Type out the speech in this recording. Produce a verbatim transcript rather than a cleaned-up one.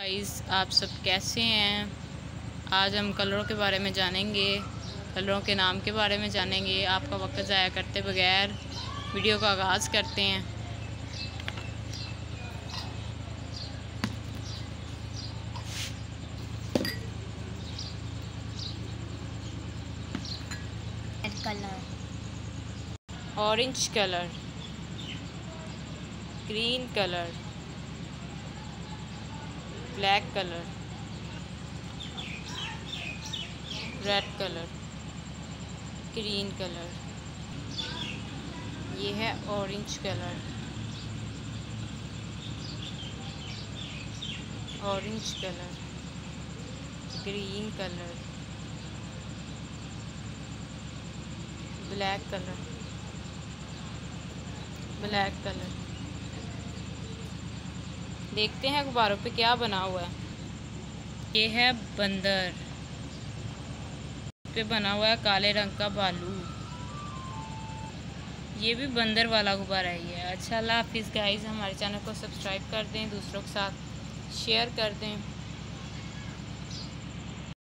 Guys, आप सब कैसे हैं। आज हम कलरों के बारे में जानेंगे, कलरों के नाम के बारे में जानेंगे। आपका वक्त ज़ाया करते बगैर वीडियो का आगाज़ करते हैं। Colour, orange colour, green colour, black colour, red colour, green colour. ये है orange colour, orange colour, green colour, black colour, black colour. देखते हैं गुब्बारों पे क्या बना हुआ है। ये है बंदर, पे बना हुआ है काले रंग का भालू। ये भी बंदर वाला गुब्बारा ही है। अच्छा, अल्लाह हाफिज़ गाइस। हमारे चैनल को सब्सक्राइब कर दें, दूसरों के साथ शेयर कर दें।